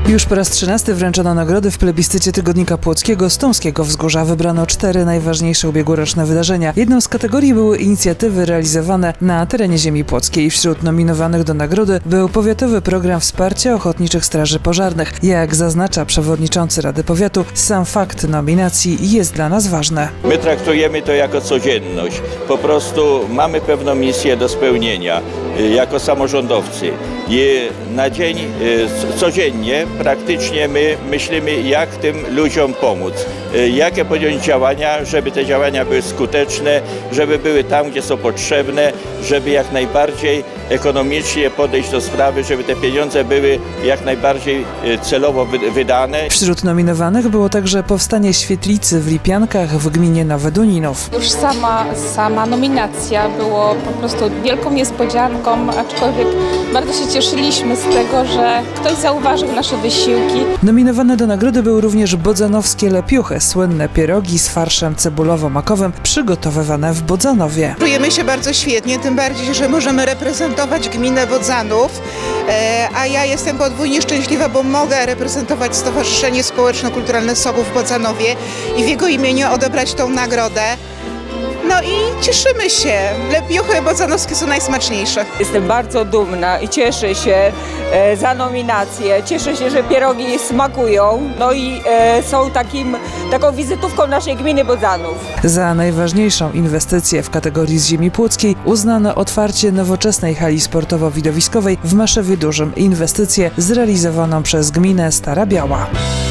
Już po raz 13 wręczono nagrody w plebiscycie Tygodnika Płockiego. Z Tomskiego Wzgórza wybrano 4 najważniejsze ubiegłoroczne wydarzenia. Jedną z kategorii były inicjatywy realizowane na terenie ziemi płockiej. Wśród nominowanych do nagrody był powiatowy program wsparcia ochotniczych straży pożarnych. Jak zaznacza przewodniczący Rady Powiatu, sam fakt nominacji jest dla nas ważny. My traktujemy to jako codzienność. Po prostu mamy pewną misję do spełnienia jako samorządowcy. Na dzień, codziennie praktycznie my myślimy, jak tym ludziom pomóc, jakie podjąć działania, żeby te działania były skuteczne, żeby były tam, gdzie są potrzebne, żeby jak najbardziej ekonomicznie podejść do sprawy, żeby te pieniądze były jak najbardziej celowo wydane. Wśród nominowanych było także powstanie świetlicy w Lipiankach w gminie Nowe Duninów. Już sama nominacja było po prostu wielką niespodzianką, aczkolwiek bardzo się cieszyliśmy z tego, że ktoś zauważył nasze wysiłki. Nominowane do nagrody były również bodzanowskie lepiuchy, słynne pierogi z farszem cebulowo-makowym przygotowywane w Bodzanowie. Czujemy się bardzo świetnie, tym bardziej, że możemy reprezentować gminę Bodzanów, a ja jestem podwójnie szczęśliwa, bo mogę reprezentować Stowarzyszenie Społeczno-Kulturalne Sobół w Bodzanowie i w jego imieniu odebrać tą nagrodę. No i cieszymy się. Lepiuchy bodzanowskie są najsmaczniejsze. Jestem bardzo dumna i cieszę się za nominację. Cieszę się, że pierogi smakują, no i są taką wizytówką naszej gminy Bodzanów. Za najważniejszą inwestycję w kategorii z ziemi płockiej uznano otwarcie nowoczesnej hali sportowo-widowiskowej w Maszewie Dużym. Inwestycję zrealizowaną przez gminę Stara Biała.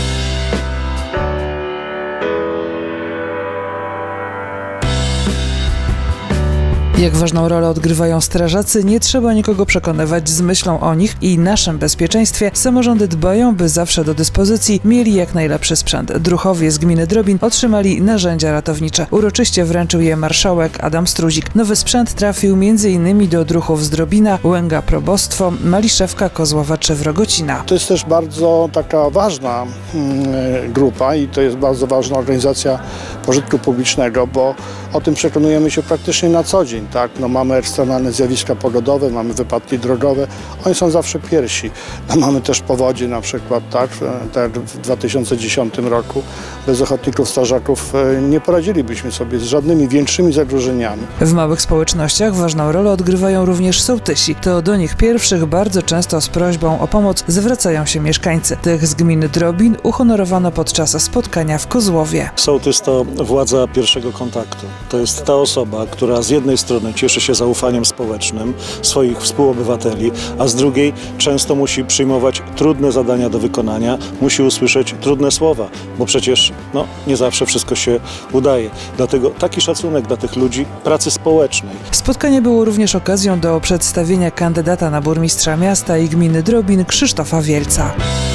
Jak ważną rolę odgrywają strażacy, nie trzeba nikogo przekonywać z myślą o nich i naszym bezpieczeństwie. Samorządy dbają, by zawsze do dyspozycji mieli jak najlepszy sprzęt. Druchowie z gminy Drobin otrzymali narzędzia ratownicze. Uroczyście wręczył je marszałek Adam Struzik. Nowy sprzęt trafił m.in. do druhów z Drobina, Łęga Probostwo, Maliszewka, Kozłowa czy Wrogocina. To jest też bardzo taka ważna grupa i to jest bardzo ważna organizacja pożytku publicznego, bo o tym przekonujemy się praktycznie na co dzień. Tak? No, mamy ekstremalne zjawiska pogodowe, mamy wypadki drogowe, oni są zawsze pierwsi. No, mamy też powodzie na przykład, tak w 2010 roku. Bez ochotników strażaków nie poradzilibyśmy sobie z żadnymi większymi zagrożeniami. W małych społecznościach ważną rolę odgrywają również sołtysi. To do nich pierwszych bardzo często z prośbą o pomoc zwracają się mieszkańcy. Tych z gminy Drobin uhonorowano podczas spotkania w Kozłowie. Sołtys to władza pierwszego kontaktu. To jest ta osoba, która z jednej strony cieszy się zaufaniem społecznym swoich współobywateli, a z drugiej często musi przyjmować trudne zadania do wykonania, musi usłyszeć trudne słowa, bo przecież nie zawsze wszystko się udaje. Dlatego taki szacunek dla tych ludzi pracy społecznej. Spotkanie było również okazją do przedstawienia kandydata na burmistrza miasta i gminy Drobin Krzysztofa Wielca.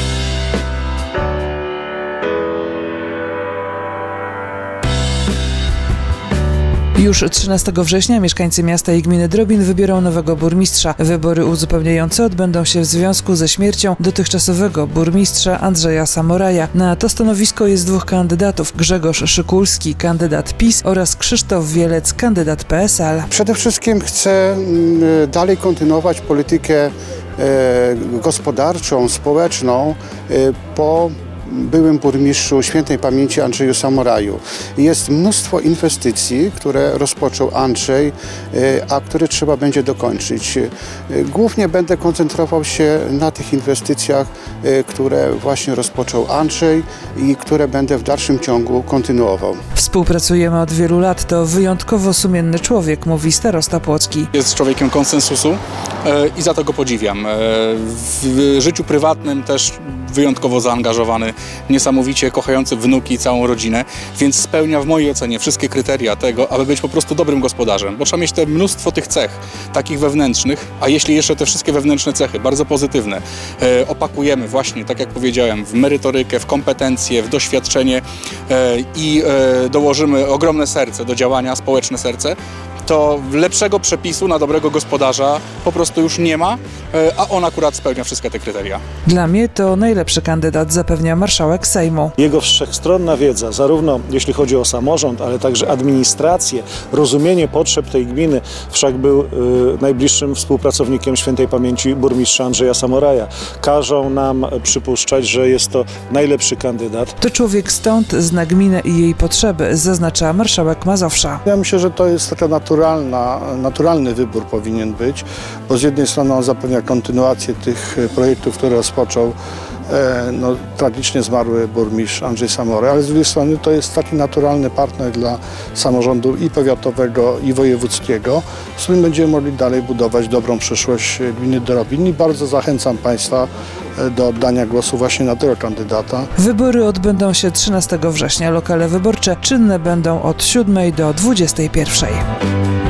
Już 13 września mieszkańcy miasta i gminy Drobin wybiorą nowego burmistrza. Wybory uzupełniające odbędą się w związku ze śmiercią dotychczasowego burmistrza Andrzeja Samoraja. Na to stanowisko jest 2 kandydatów: Grzegorz Szykulski, kandydat PiS, oraz Krzysztof Wielec, kandydat PSL. Przede wszystkim chcę dalej kontynuować politykę gospodarczą, społeczną po byłym burmistrzu świętej pamięci Andrzeju Samoraju. Jest mnóstwo inwestycji, które rozpoczął Andrzej, a które trzeba będzie dokończyć. Głównie będę koncentrował się na tych inwestycjach, które właśnie rozpoczął Andrzej i które będę w dalszym ciągu kontynuował. Współpracujemy od wielu lat. To wyjątkowo sumienny człowiek, mówi starosta płocki. Jest człowiekiem konsensusu i za to go podziwiam. W życiu prywatnym też wyjątkowo zaangażowany, niesamowicie kochający wnuki i całą rodzinę, więc spełnia w mojej ocenie wszystkie kryteria tego, aby być po prostu dobrym gospodarzem, bo trzeba mieć mnóstwo tych cech, takich wewnętrznych, a jeśli jeszcze te wszystkie wewnętrzne cechy, bardzo pozytywne, opakujemy właśnie, tak jak powiedziałem, w merytorykę, w kompetencje, w doświadczenie i dołożymy ogromne serce do działania, społeczne serce, to lepszego przepisu na dobrego gospodarza po prostu już nie ma, a on akurat spełnia wszystkie te kryteria. Dla mnie to najlepszy najlepszy kandydat, zapewnia marszałek Sejmu. Jego wszechstronna wiedza, zarówno jeśli chodzi o samorząd, ale także administrację, rozumienie potrzeb tej gminy, wszak był najbliższym współpracownikiem świętej pamięci burmistrza Andrzeja Samoraja. Każą nam przypuszczać, że jest to najlepszy kandydat. To człowiek stąd zna gminę i jej potrzeby, zaznacza marszałek Mazowsza. Ja myślę, że to jest taka naturalny wybór powinien być, bo z jednej strony on zapewnia kontynuację tych projektów, które rozpoczął tragicznie zmarły burmistrz Andrzej Samora, ale z drugiej strony to jest taki naturalny partner dla samorządu i powiatowego, i wojewódzkiego, z którym będziemy mogli dalej budować dobrą przyszłość gminy Dorobin i bardzo zachęcam Państwa do oddania głosu właśnie na tego kandydata. Wybory odbędą się 13 września. Lokale wyborcze czynne będą od 7 do 21.